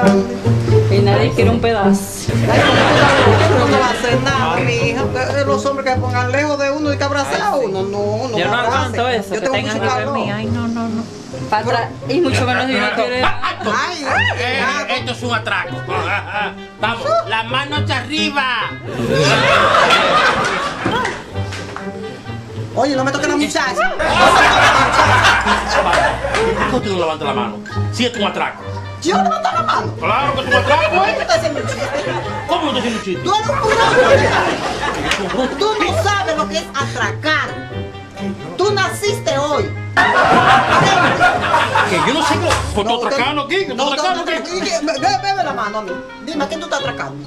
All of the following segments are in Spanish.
Y nadie quiere un pedazo. Ay, pero no va a hacer nada, mi hija. Los hombres que se pongan lejos de uno y que abrazar a uno. No, no. Yo no me abracen. aguanto eso, Yo que tengo tengan mucho que ver calor. mí. Ay, no, no, no. Para atrás. Y mucho menos si uno quiere. Ay, Esto es un atraco. Vamos, las manos arriba. oye, no me toques la muchacha. ¿Por qué tú no levantas la mano? Si es un atraco. Yo levanto la mano. Claro que es un atraco, ¿Por qué tú estás haciendo un chiste? ¿Cómo no te haciendo un chiste? Tú eres un bruto. Tú no sabes lo que es atracar. Tú naciste hoy. Que yo no sé qué. ¿Por No, tu atracando aquí? ¿Qué tú atracando aquí? Bebe la mano a mí. Dime, ¿a quién tú estás atracando?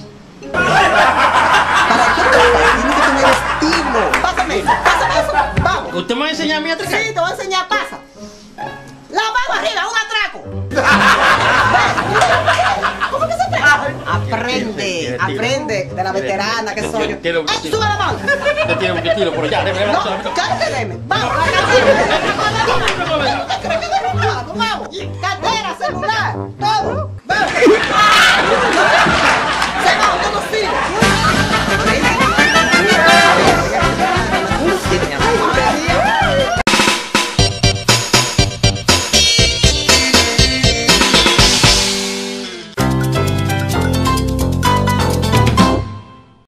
Para tú atracar, tienes que tener estilo. Pásame eso. Vamos. ¿Usted me va a enseñar a mí a atracar? Sí, te voy a enseñar, pasa. La mano arriba, un atraco. ¿Cómo que se atraca? Aprende de la veterana que soy yo. ¡Ay, sube la mano! Te tiro por allá. No, cállate, deme. Vamos, vamos. Cartera, celular, todo. Vamos.